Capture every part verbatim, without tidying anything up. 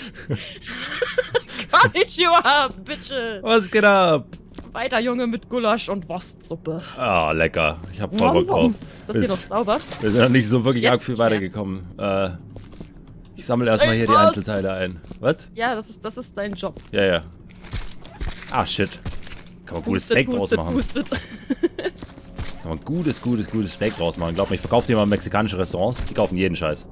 Konnichiwa, Bitches. Was geht ab? Weiter, Junge, mit Gulasch und Wurstsuppe. Ah, lecker. Ich hab voll Bock drauf. Ist das hier noch sauber? Wir sind noch nicht so wirklich Jetzt arg viel nicht mehr. weitergekommen. Äh, ich sammle erstmal hier die was? Einzelteile ein. Was? Ja, das ist, das ist dein Job. Ja, ja. Ah, shit. Kann man gutes Hustet, Steak draus hustet, machen. hustet. Kann man gutes, gutes, gutes Steak draus machen. Glaub mir, ich verkaufe dir mal mexikanische Restaurants. Die kaufen jeden Scheiß.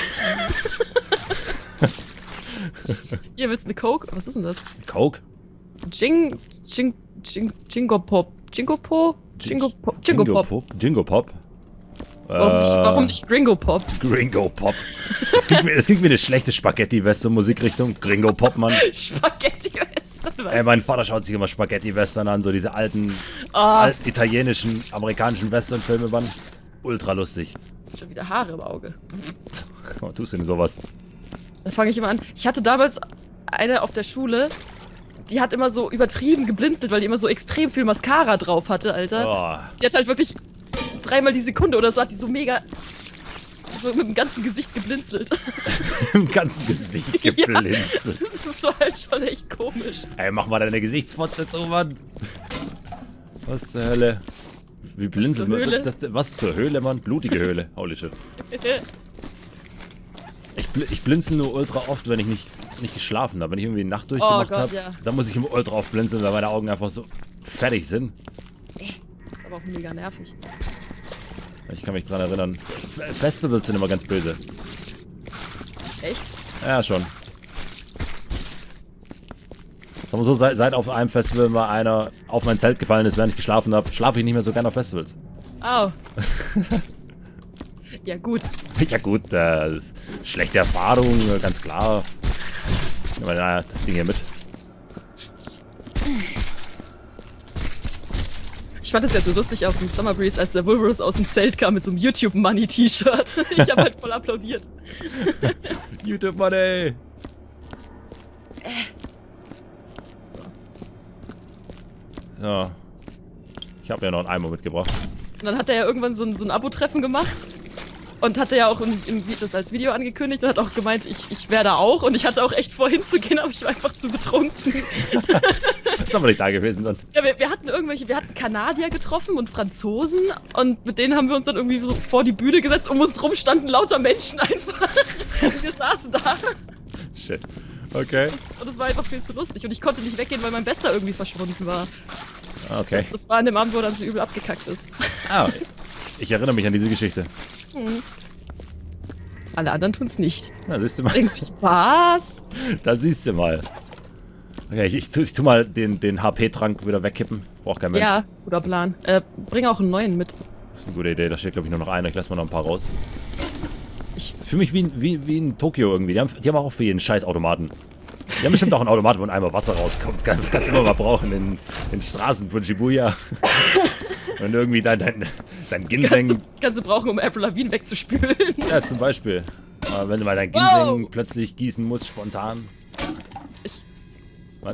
Hier, willst du eine Coke? Was ist denn das? Coke? Jing... Jing... Jing... Jingo Pop. Jingo Po? Jingo Pop. Jingo Pop. Jingo Pop? Warum nicht, warum nicht Gringo Pop? Gringo Pop. Das klingt wie, das klingt wie eine schlechte Spaghetti-Western-Musikrichtung. Gringo Pop, Mann. Spaghetti-Western, was? Ey, mein Vater schaut sich immer Spaghetti-Western an, so diese alten, Oh. alten italienischen, amerikanischen Western-Filme, Mann. Ultra lustig. Schon wieder Haare im Auge. Was tust du denn sowas? Da fange ich immer an. Ich hatte damals eine auf der Schule, die hat immer so übertrieben geblinzelt, weil die immer so extrem viel Mascara drauf hatte, Alter. Oh. Die hat halt wirklich dreimal die Sekunde oder so, hat die so mega, so mit dem ganzen Gesicht geblinzelt. Im ganzen Gesicht geblinzelt. Ja, das ist so halt schon echt komisch. Ey, mach mal deine Gesichtsfotze zu, Mann. Was zur Hölle? Wie blinzelt man? Höhle? Das, das, was zur Höhle, Mann? Blutige Höhle. Holy shit. Ich, bl ich blinzel nur ultra oft, wenn ich nicht, nicht geschlafen habe. Wenn ich irgendwie die Nacht durchgemacht Oh Gott, habe, ja. dann muss ich immer ultra oft blinzeln, weil meine Augen einfach so fertig sind. Ist aber auch mega nervig. Ich kann mich dran erinnern. F Festivals sind immer ganz böse. Echt? Ja, schon. Sagen wir so, seit, seit auf einem Festival mal einer auf mein Zelt gefallen ist, während ich geschlafen habe, schlafe ich nicht mehr so gerne auf Festivals. Au. Ja, gut. Ja gut, äh, schlechte Erfahrung, äh, ganz klar. Aber naja, das ging hier mit. Ich fand es ja so lustig auf dem Summer Breeze, als der Wolverus aus dem Zelt kam mit so einem YouTube-Money-T-Shirt. Ich habe halt voll applaudiert. YouTube-Money! So. Ja. Ich habe ja noch einen Eimer mitgebracht. Und dann hat er ja irgendwann so ein, so ein Abo-Treffen gemacht. Und hatte ja auch im, im, das als Video angekündigt und hat auch gemeint, ich, ich wäre da auch. Und ich hatte auch echt vor hinzugehen, aber ich war einfach zu betrunken. Ist aber nicht da gewesen dann. Ja, wir, wir hatten irgendwelche, wir hatten Kanadier getroffen und Franzosen. Und mit denen haben wir uns dann irgendwie so vor die Bühne gesetzt. Um uns rum standen lauter Menschen einfach. Und wir saßen da. Shit. Okay. Und es war einfach viel zu lustig. Und ich konnte nicht weggehen, weil mein Bester irgendwie verschwunden war. Okay. Das, das war an dem Abend, wo er dann so übel abgekackt ist. Ah, ich erinnere mich an diese Geschichte. Hm. Alle anderen tun's nicht. Na, siehst du mal. Denken sich, was? Da siehst du mal. Okay, ich, ich, tu, ich tu mal den, den H P-Trank wieder wegkippen. Braucht kein Mensch. Ja, guter Plan. Äh, bring auch einen neuen mit. Das ist eine gute Idee. Da steht, glaube ich, nur noch einer. Ich lasse mal noch ein paar raus. Ich Ich fühle mich wie, in- wie, wie in Tokio irgendwie. Die haben, die haben auch für jeden scheiß Automaten. Die haben bestimmt auch einen Automaten, wo ein Eimer Wasser rauskommt. Kannst du immer mal brauchen in den Straßen von Shibuya. Und irgendwie dein, dein, dein kannst, Ginseng... du, kannst du brauchen, um Avril Lavigne wegzuspülen. Ja, zum Beispiel. Aber wenn du mal dein Ginseng Wow. plötzlich gießen musst, spontan. Ich. Was?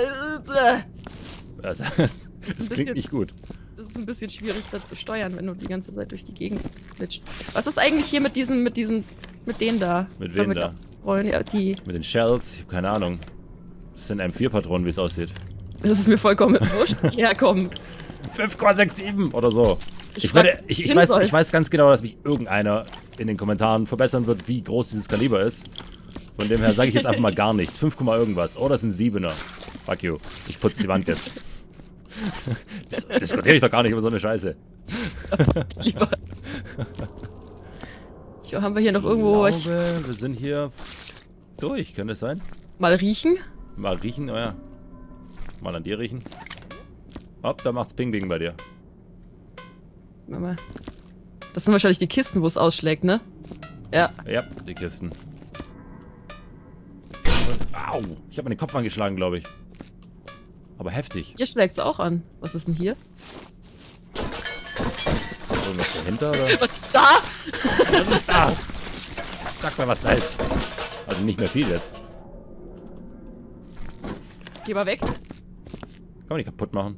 Das Das, das, ein das bisschen- klingt nicht gut. ist ein bisschen schwierig, da zu steuern, wenn du die ganze Zeit durch die Gegend glitscht. Was ist eigentlich hier mit diesen, mit diesen, mit denen da? Mit Sollen wem wir da? die Rollen, ja, die. Mit den Shells, ich habe keine Ahnung. Das sind M vier Patronen, wie es aussieht. Das ist mir vollkommen wurscht. Ja, komm. fünf Komma sechsundsiebzig oder so. Ich Ich, frag, werde, ich, ich, hin weiß, soll. ich weiß ganz genau, dass mich irgendeiner in den Kommentaren verbessern wird, wie groß dieses Kaliber ist. Von dem her sage ich jetzt einfach mal gar nichts. fünf, irgendwas. Oh, das sind Siebener. Fuck you. Ich putze die Wand jetzt. Dis diskutiere ich doch gar nicht über so eine Scheiße. Lieber. Ich, haben wir hier noch irgendwo ich ich, glaube, wir sind hier durch. Könnte es sein? mal riechen? Mal riechen, oh ja. Mal an dir riechen. Hopp, da macht's Ping-Bing bei dir. Mama. Das sind wahrscheinlich die Kisten, wo es ausschlägt, ne? Ja. Ja, die Kisten. Au! Ich habe mir den Kopf angeschlagen, glaube ich. Aber heftig. Hier schlägt's auch an. Was ist denn hier? Ist da irgendwas dahinter, oder? Was ist da? Was ist da? Sag mal, was da ist. Also nicht mehr viel jetzt. Geh mal weg. Kann man nicht kaputt machen.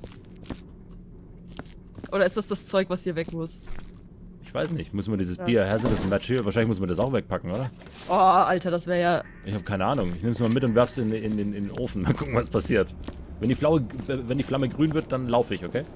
Oder ist das das Zeug, was hier weg muss? Ich weiß nicht. Müssen wir dieses Ja. Bier Hazardous Material, wahrscheinlich müssen wir das auch wegpacken, oder? Oh, Alter, das wäre ja... Ich habe keine Ahnung. Ich nehme es mal mit und werf's in, in, in, in den Ofen. Mal gucken, was passiert. Wenn die, Flaue, wenn die Flamme grün wird, dann laufe ich, okay?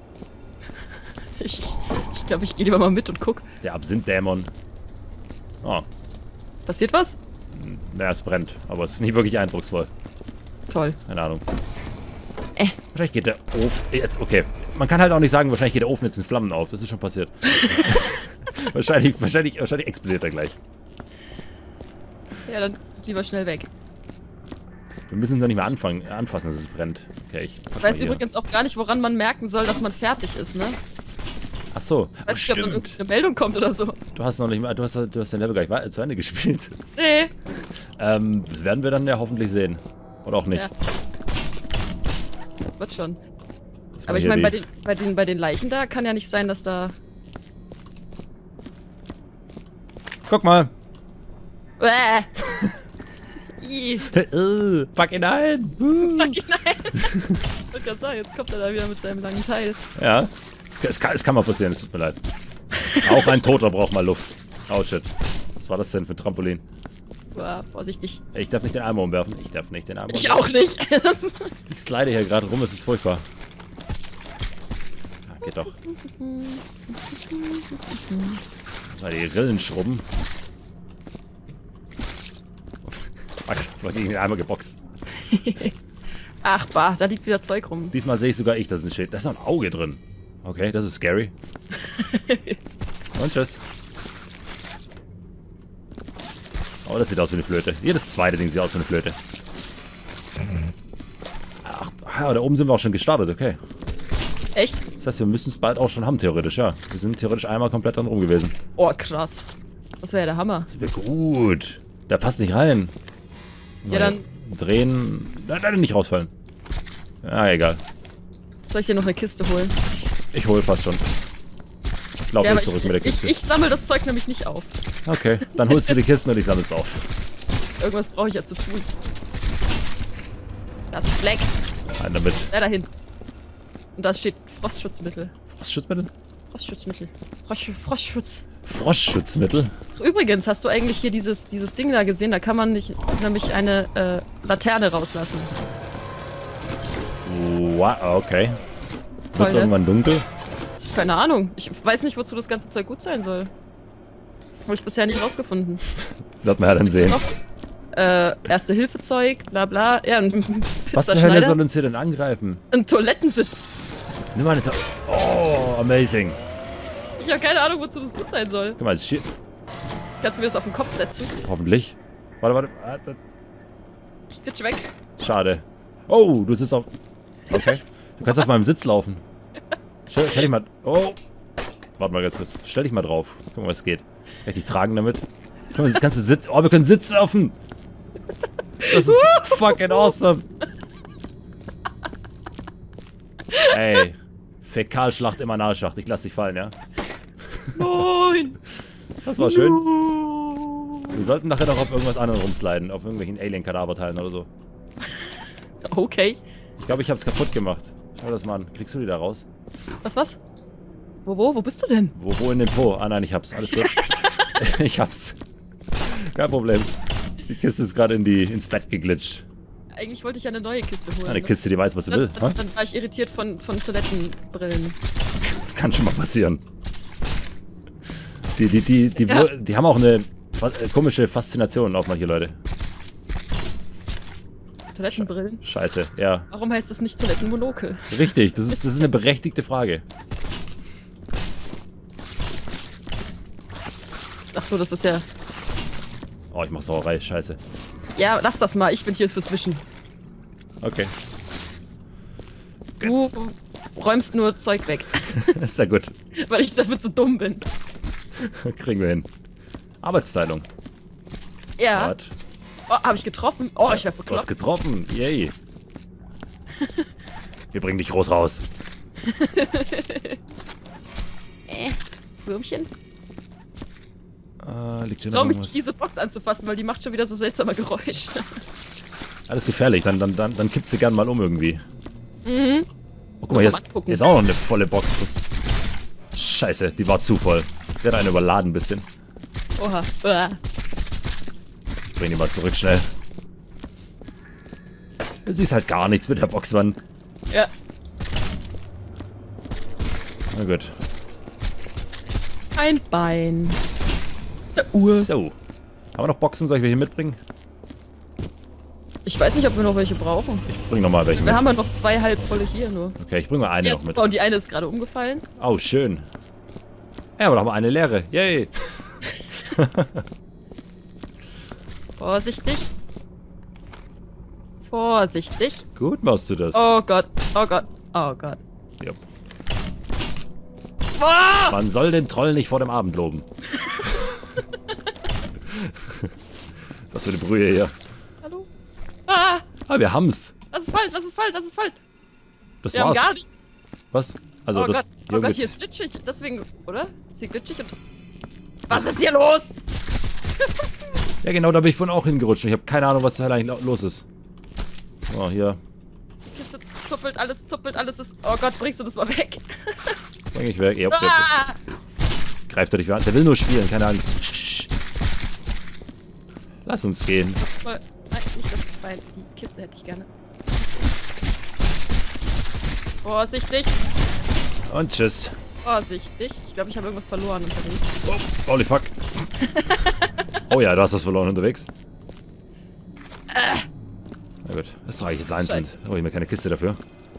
Ich ich glaube, ich gehe lieber mal mit und guck. Der Absinth-Dämon. Oh. Passiert was? Naja, es brennt. Aber es ist nicht wirklich eindrucksvoll. Toll. Keine Ahnung. Äh. Wahrscheinlich geht der Ofen... Jetzt, okay. Man kann halt auch nicht sagen, wahrscheinlich geht der Ofen jetzt in Flammen auf. Das ist schon passiert. wahrscheinlich, wahrscheinlich, wahrscheinlich explodiert er gleich. Ja, dann lieber schnell weg. Wir müssen es doch nicht mehr anfangen, anfassen, dass es brennt. Okay, ich Ich weiß übrigens auch gar nicht, woran man merken soll, dass man fertig ist, ne? Ach so, Ich weiß nicht, ob dann irgendeine Meldung kommt oder so. Du hast noch nicht mal, du hast, du hast dein Level gar nicht zu Ende gespielt. Nee. Ähm, das werden wir dann ja hoffentlich sehen. Oder auch nicht. Ja. Wird schon. Lass mal Aber ich hier meine, bei die- den, bei, den, bei den Leichen da kann ja nicht sein, dass da... Guck mal! Bäh. Ih. äh, pack ihn ein! Uh. Fuck, nein. Ich wollte gerade sagen, jetzt kommt er da wieder mit seinem langen Teil. Ja, es, kann- es, kann, es kann mal passieren, es tut mir leid. Auch ein Toter braucht mal Luft. Oh shit. Was war das denn für ein Trampolin? Boah, vorsichtig. Ich darf nicht den Eimer umwerfen. Ich darf nicht den Eimer Ich umwerfen. auch nicht. Das ist- Ich slide hier gerade rum, es ist furchtbar. Ja, geht doch. Das war die Rillen schrubben. Fuck, war gegen den Eimer geboxt. Ach, bah, da liegt wieder Zeug rum. Diesmal sehe ich sogar ich, das ist ein Schild. Da ist noch ein Auge drin. Okay, das ist scary. Und tschüss. Oh, das sieht aus wie eine Flöte. Jedes zweite Ding sieht aus wie eine Flöte. Ach, ah, da oben sind wir auch schon gestartet, okay. Echt? Das heißt, wir müssen es bald auch schon haben, theoretisch, ja. Wir sind theoretisch einmal komplett dran rum gewesen. Oh, krass. Das wäre ja der Hammer. Das wäre gut. Der passt nicht rein. Ja, dann Drehen. Nein, nein, nicht rausfallen. Ja, egal. soll ich dir noch eine Kiste holen. Ich hole fast schon. Ich laufe Ja, jetzt aber zurück ich, mit der Kiste. ich, ich sammle das Zeug nämlich nicht auf. Okay, dann holst du die Kisten und ich sammle es auf. Irgendwas brauche ich ja zu tun. Das ist Black. Nein, damit. Da dahin. Und da steht Frostschutzmittel. Frostschutzmittel? Frostschutzmittel. Frosch, Frostschutz. Frostschutzmittel? Ach, übrigens, hast du eigentlich hier dieses, dieses Ding da gesehen? Da kann man nicht, nämlich eine äh, Laterne rauslassen. Wow, okay. Toll, Wird es ne? irgendwann dunkel? Keine Ahnung. Ich weiß nicht, wozu das ganze Zeug gut sein soll. Habe ich bisher nicht rausgefunden. Wird man ja dann sehen. Äh, Erste-Hilfe-Zeug, bla bla. Ja, ein Was zur Hölle soll uns hier denn angreifen? Ein Toilettensitz. Nimm mal eine Ta Oh, amazing. Ich habe keine Ahnung, wozu das gut sein soll. Guck mal, das steht. Kannst du mir das auf den Kopf setzen? Hoffentlich. Warte, warte. warte. Ich glitsch weg. Schade. Oh, du sitzt auf. Okay. Du kannst auf meinem Sitz laufen. Stell, stell dich mal. Oh. Warte mal ganz kurz. Stell dich mal drauf. Guck mal, was geht. Kann ich dich tragen damit? Guck mal, kannst du sitzen. Oh, wir können sitzsurfen. Das ist fucking awesome. Ey. Fäkalschlacht im Analschacht. Ich lass dich fallen, ja? Nein. Das war schön. No. Wir sollten nachher noch auf irgendwas anderem rumsliden. Auf irgendwelchen Alien-Kadaverteilen oder so. Okay. Ich glaube, ich hab's kaputt gemacht. Schau das mal an. Kriegst du die da raus? Was, was? Wo, wo? Wo bist du denn? Wo, wo in den Po? Ah nein, ich hab's. Alles gut. Ich hab's. Kein Problem. Die Kiste ist gerade in die, ins Bett geglitscht. Eigentlich wollte ich ja eine neue Kiste holen. Eine ne? Kiste, die weiß, was sie will. Dann, Ha? dann war ich irritiert von, von Toilettenbrillen. Das kann schon mal passieren. Die, die, die, die, Ja. die haben auch eine fa äh, komische Faszination auf manche Leute. Toilettenbrillen? Scheiße, ja. Warum heißt es nicht Toilettenmonokel? Richtig, das ist, das ist eine berechtigte Frage. Ach so, das ist ja... Oh, ich mach Sauerei, scheiße. Ja, lass das mal. Ich bin hier fürs Wischen. Okay. Du räumst nur Zeug weg, Ist ja gut. weil ich dafür zu dumm bin. Kriegen wir hin. Arbeitsteilung. Ja. Gott. Oh, habe ich getroffen? Oh, ich werd Du hast bekloppt. getroffen. Yay. Wir bringen dich groß raus. Äh, Würmchen? Äh, liegt Ich hier trau noch mich irgendwas? nicht, diese Box anzufassen, weil die macht schon wieder so seltsame Geräusche. Alles gefährlich, dann, dann, dann, dann kippst du gern mal um irgendwie. Mhm. Oh, guck mal, hier ist, Angucken. hier ist auch noch eine volle Box. Das, scheiße, die war zu voll. Ich werde eine überladen ein bisschen. Oha. Uah. bring die mal zurück, schnell. Du siehst halt gar nichts mit der Box, Mann. Ja. Na gut. Ein Bein. Eine Uhr. So. Haben wir noch Boxen? Soll ich welche mitbringen? Ich weiß nicht, ob wir noch welche brauchen. Ich bring noch mal welche Wir mit. haben ja noch zwei halbvolle hier nur. Okay, ich bring mal eine Ja, noch mit. super, und die eine ist gerade umgefallen. Oh, schön. Ja, aber noch mal eine leere. Yay. Vorsichtig. Vorsichtig. Gut machst du das. Oh Gott, oh Gott, oh Gott. Jupp. Oh! Man soll den Troll nicht vor dem Abend loben. Was für eine Brühe hier. Hallo? Ah! Ah, wir haben's. Das ist falsch, das ist falsch, das ist falsch. Das Wir haben war's. gar nichts. Was? Also Oh das Gott, oh Gott, hier ist glitschig. Deswegen, oder? Ist hier glitschig und... Was ist hier los? Ja, genau, da bin ich vorhin auch hingerutscht. Ich habe keine Ahnung, was da eigentlich los ist. Oh, hier. Die Kiste zuppelt, alles zuppelt, alles ist... Oh Gott, bringst du das mal weg? Bring ich weg. Jupp, jupp, jupp. Ah! Greift er dich an. Der will nur spielen, keine Angst. Sch- Lass uns gehen. Voll- Nein, nicht das Bein. Die Kiste hätte ich gerne. Vorsichtig, Und tschüss. vorsichtig. Ich glaube, ich habe irgendwas verloren unterwegs. Oh, holy fuck. Oh ja, du hast was verloren unterwegs. Na gut, das trage ich jetzt einzeln. Scheiße. Da brauche ich mir keine Kiste dafür.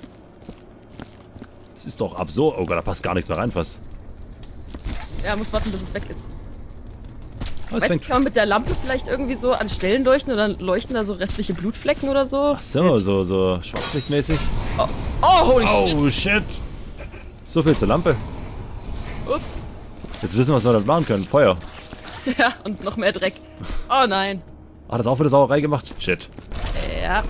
Das ist doch absurd. Oh Gott, da passt gar nichts mehr rein fast. Ja, muss warten, bis es weg ist. Oh, es Weißt du, fängt... kann man mit der Lampe vielleicht irgendwie so an Stellen leuchten und dann leuchten da so restliche Blutflecken oder so? Ach so, so, so schwarzlichtmäßig. Oh, oh holy shit. Oh shit. So viel zur Lampe. Ups. Jetzt wissen wir, was wir damit machen können. Feuer. Ja, und noch mehr Dreck. Oh nein. Hat das auch wieder Sauerei gemacht? Shit. Ja.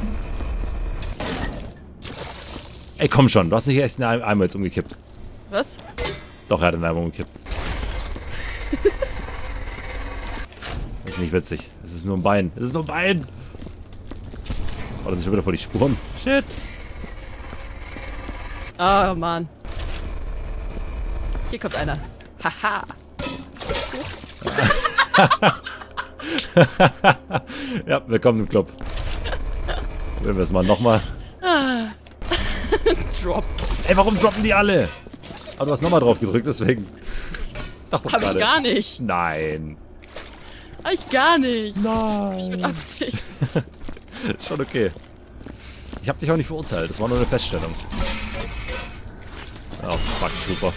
Ey, komm schon. Du hast dich echt einen Eimer jetzt umgekippt. Was? Doch, er hat einen Eimer umgekippt. Das ist nicht witzig. Es ist nur ein Bein. Es ist nur ein Bein. Oh, das ist schon wieder vor die Spuren. Shit. Oh Mann. Hier kommt einer. Haha. Ja, willkommen im Club. Probieren wir es mal nochmal. Drop. Ey, warum droppen die alle? Aber du hast nochmal drauf gedrückt, deswegen. Dachte doch Hab gerade. ich gar nicht. Nein. Hab ich gar nicht. Nicht mit Nein. Absicht. Ist schon okay. Ich habe dich auch nicht verurteilt. Das war nur eine Feststellung. Oh, fuck, super.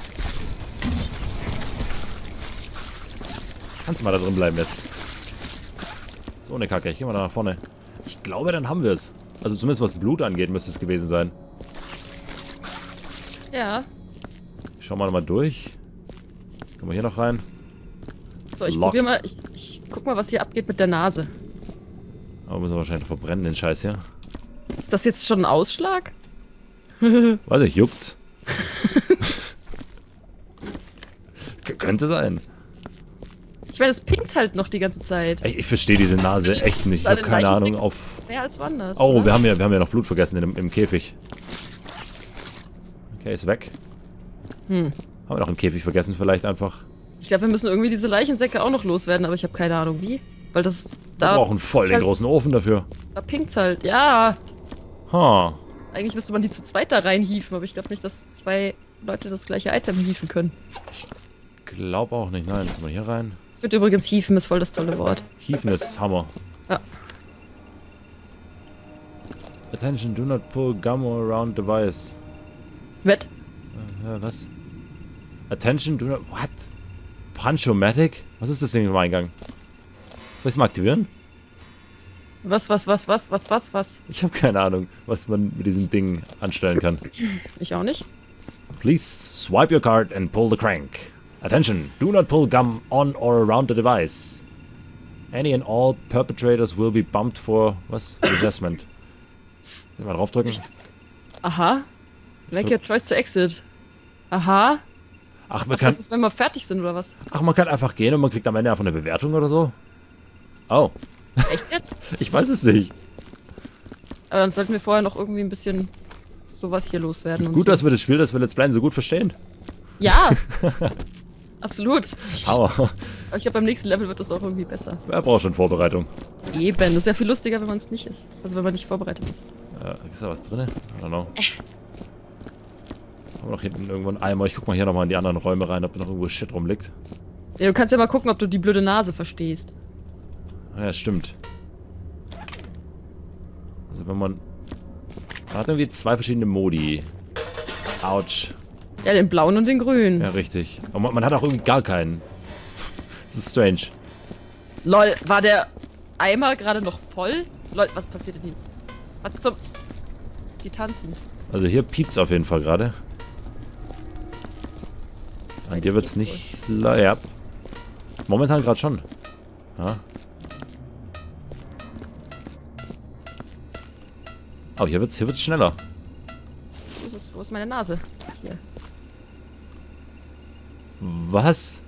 Kannst du mal da drin bleiben jetzt? So eine Kacke. Ich geh mal da nach vorne. Ich glaube, dann haben wir es. Also zumindest was Blut angeht, müsste es gewesen sein. Ja. Ich schau mal mal durch. Kommen wir hier noch rein? So, Ist ich locked. probier mal. Ich, ich guck mal, was hier abgeht mit der Nase. Aber müssen wir wahrscheinlich verbrennen, den Scheiß hier. Ist das jetzt schon ein Ausschlag? Weiß ich, juckt's. K- könnte sein. Ich meine, es pinkt halt noch die ganze Zeit. Ey, ich verstehe diese Nase echt nicht. Ich Seine habe keine Leichen Ahnung sind auf... Mehr als woanders. Oh, oder? wir haben ja, wir haben ja noch Blut vergessen im, im Käfig. Okay, ist weg. Hm. Haben wir noch einen Käfig vergessen vielleicht einfach? Ich glaube, wir müssen irgendwie diese Leichensäcke auch noch loswerden, aber ich habe keine Ahnung wie. Weil das Wir da. brauchen voll ist den halt, großen Ofen dafür. Da pinkt's halt. Ja. Ha. Eigentlich müsste man die zu zweit da reinhieven, aber ich glaube nicht, dass zwei Leute das gleiche Item hieven können. Glaub auch nicht. Nein, kommen wir hier rein. Ich finde übrigens hieven ist voll das tolle Wort. Hieven ist Hammer. Ja. Attention, do not pull gum around device. Wett. Äh, ja, was? Attention, do not... What? Punch-O-Matic? Was ist das Ding im Eingang? Soll ich es mal aktivieren? Was, was, was, was, was, was, was? Ich habe keine Ahnung, was man mit diesem Ding anstellen kann. Ich auch nicht. Please swipe your card and pull the crank. Attention, do not pull gum on or around the device. Any and all perpetrators will be bumped for, was? Assessment. Soll ich mal draufdrücken? Aha. Make drück- your choice to exit. Aha. Ach, man Ach, kann, das ist, wenn wir fertig sind, oder was? ach, man kann einfach gehen und man kriegt am Ende einfach eine Bewertung oder so? Oh, Echt jetzt? ich weiß es nicht. Aber dann sollten wir vorher noch irgendwie ein bisschen sowas hier loswerden. Und Gut, so. dass wir das Spiel, das wir Let's Playen so gut verstehen. Ja. Absolut. Aber Aber ich glaube, beim nächsten Level wird das auch irgendwie besser. wer braucht schon Vorbereitung? Eben, das ist ja viel lustiger, wenn man es nicht ist. Also wenn man nicht vorbereitet ist. Äh, ist da was drin? I don't know. Haben wir noch hinten irgendwo einen Eimer? Ich guck mal hier nochmal in die anderen Räume rein, ob da noch irgendwo Shit rumliegt. Ja, du kannst ja mal gucken, ob du die blöde Nase verstehst. Ja, stimmt. Also wenn man... Man hat irgendwie zwei verschiedene Modi. Autsch. Ja, den blauen und den grünen. Ja, richtig. Aber man, man hat auch irgendwie gar keinen. Das ist strange. Lol, war der Eimer gerade noch voll? Lol, was passiert denn jetzt? Was ist zum... Die tanzen. Also hier piept's auf jeden Fall gerade. An dir wird's nicht... Ja. Momentan gerade schon. Ja. Aber hier wird's, hier wird's schneller. Wo ist, es, wo ist meine Nase? Hier. Was?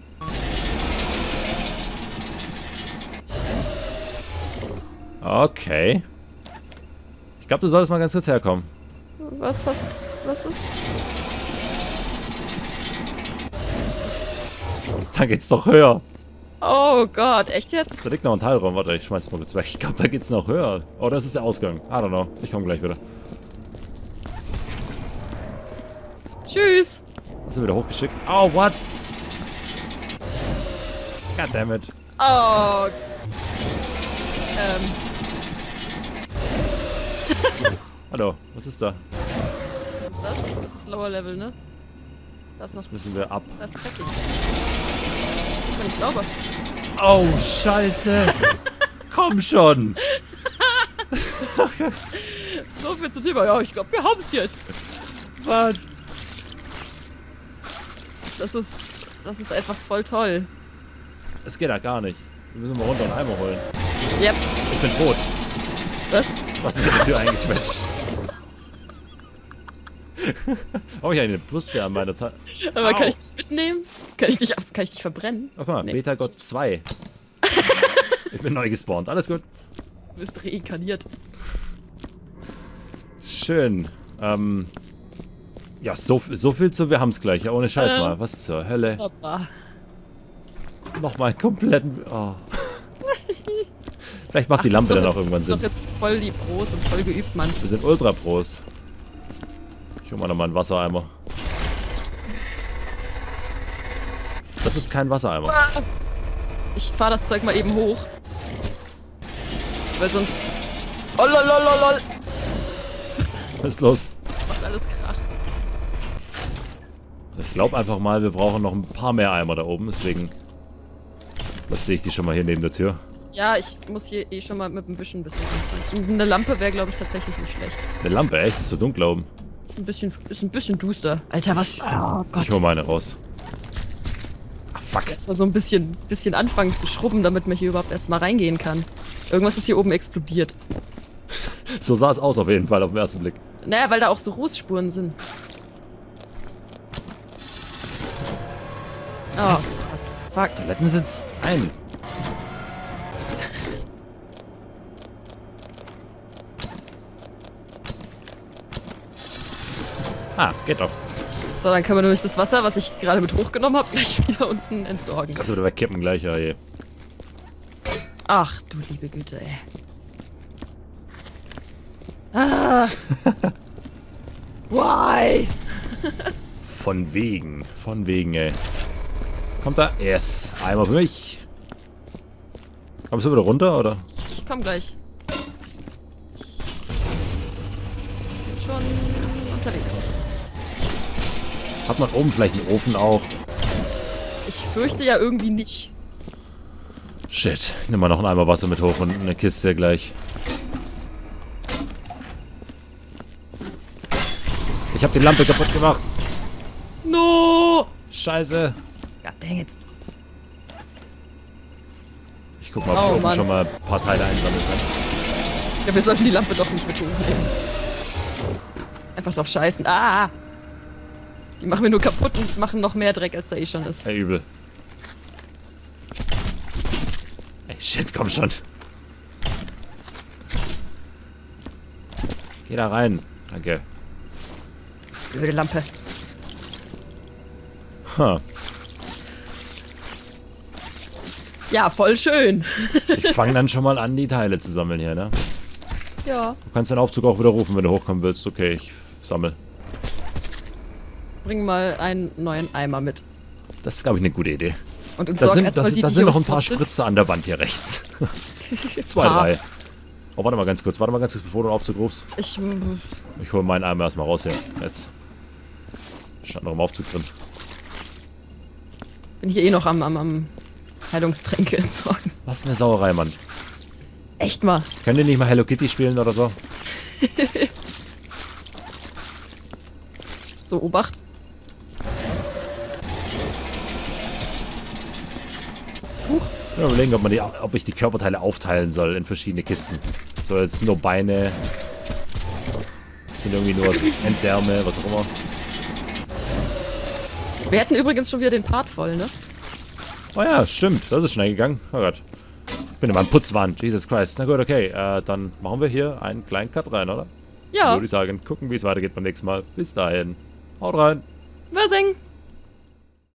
Okay. Ich glaube, du solltest mal ganz kurz herkommen. Was, was, was ist? Da geht's doch höher. Oh Gott, echt jetzt? Da liegt noch ein Teilraum. Warte, ich schmeiß mal kurz weg. Ich glaube, da geht's noch höher. Oh, das ist der Ausgang. I don't know. Ich komme gleich wieder. Tschüss. Hast du wieder hochgeschickt? Oh, what? Goddammit. Oh. Ähm. Hallo, was ist da? Was ist das? Das ist Lower Level, ne? Da ist noch... Das müssen wir ab. Da ist dreckig. Das ist nicht sauber. Oh, scheiße. Komm schon. So viel zu Thema. Ja, ich glaube, wir haben es jetzt. Was? Das ist... Das ist einfach voll toll. Das geht ja gar nicht. Wir müssen mal runter einen Eimer holen. Yep. Ich bin tot. Was? Was ist mit der Tür eingequetscht? Oh, ich habe eine Brüste an meiner Zeit. Aber Au. kann ich dich mitnehmen? Kann ich dich, ab- kann ich dich verbrennen? Oh, guck mal, Nee. Beta-Gott zwei. Ich bin neu gespawnt. Alles gut. Du bist reinkarniert. Schön. Ähm. Ja, so, so viel zu, wir haben es gleich. Ja, ohne Scheiß Ähm. mal. Was zur Hölle? Papa. Nochmal einen kompletten... Oh. Vielleicht macht die Ach, Lampe das dann ist auch irgendwann doch jetzt- Sinn. Das ist doch jetzt voll die Pros und voll geübt, Mann. Wir sind Ultra-Pros. Ich hol mal nochmal einen Wassereimer. Das ist kein Wassereimer. Ich fahr das Zeug mal eben hoch. Weil sonst... Oh lol, lol, lol, lol. Was ist los? Macht alles Krach. Ich glaube einfach mal, wir brauchen noch ein paar mehr Eimer da oben. Deswegen platziere ich die schon mal hier neben der Tür. Ja, ich muss hier eh schon mal mit dem Wischen ein bisschen anfangen. Und eine Lampe wäre, glaube ich, tatsächlich nicht schlecht. Eine Lampe, echt? Ist so dunkel oben. Ist ein bisschen, ist ein bisschen duster. Alter, was? Oh Gott. Ich hol mal eine raus. Ah, fuck. Erstmal so ein bisschen, bisschen anfangen zu schrubben, damit man hier überhaupt erstmal reingehen kann. Irgendwas ist hier oben explodiert. So sah es aus auf jeden Fall auf den ersten Blick. Naja, weil da auch so Rußspuren sind. Oh, Was? fuck. Toilettensitz? Ein. Ah, geht doch. So, dann können wir nämlich das Wasser, was ich gerade mit hochgenommen habe, gleich wieder unten entsorgen. Kannst du wieder wegkippen gleich, ja je. Ach, du liebe Güte, ey. Ah. Why? Von wegen. Von wegen, ey. Kommt da? Yes. Einmal für mich. Kommst du wieder runter, oder? Ich, ich komm gleich. Ich bin schon unterwegs. Hat man oben vielleicht einen Ofen auch? Ich fürchte ja irgendwie nicht. Shit. Nimm mal noch einen Eimer Wasser mit hoch und eine Kiste gleich. Ich hab die Lampe kaputt gemacht. No! Scheiße. God dang it. Ich guck mal, ob Oh, ich oben Mann. schon mal ein paar Teile einsammeln kann. Ja, wir sollten die Lampe doch nicht mit hochnehmen. Einfach drauf scheißen. Ah! Die machen wir nur kaputt und machen noch mehr Dreck, als da eh schon ist. Ey, übel. Ey, shit, komm schon. Geh da rein. Danke. Blöde Lampe. Ha. Ja, voll schön. Ich fange dann schon mal an, die Teile zu sammeln hier, ne? Ja. Du kannst den Aufzug auch wieder rufen, wenn du hochkommen willst. Okay, ich sammel. Bring mal einen neuen Eimer mit. Das ist, glaube ich, eine gute Idee. Und Da entsorg sind, erstmal das, die, da die sind hier noch ein paar sind. Spritzer an der Wand hier rechts. Zwei, Paar. drei. Oh, warte mal ganz kurz. Warte mal ganz kurz, bevor du den Aufzug rufst. Ich, mm, Ich hole meinen Eimer erstmal raus hier. Jetzt. Stand noch im Aufzug drin. bin hier eh noch am, am, am Heilungstränke entsorgen. Was eine Sauerei, Mann. Echt mal. Können die nicht mal Hello Kitty spielen oder so? So, Obacht. Huch. Ja, überlegen, ob, man die, ob ich die Körperteile aufteilen soll in verschiedene Kisten. So, jetzt sind nur Beine. Das sind irgendwie nur Endärme, was auch immer. Wir hätten übrigens schon wieder den Part voll, ne? Oh ja, stimmt. Das ist schnell gegangen. Oh Gott. Ich bin immer am Putzwand. Jesus Christ. Na gut, okay. Äh, dann machen wir hier einen kleinen Cut rein, oder? Ja. Würde ich sagen. Gucken, wie es weitergeht beim nächsten Mal. Bis dahin. Haut rein. Wirsing.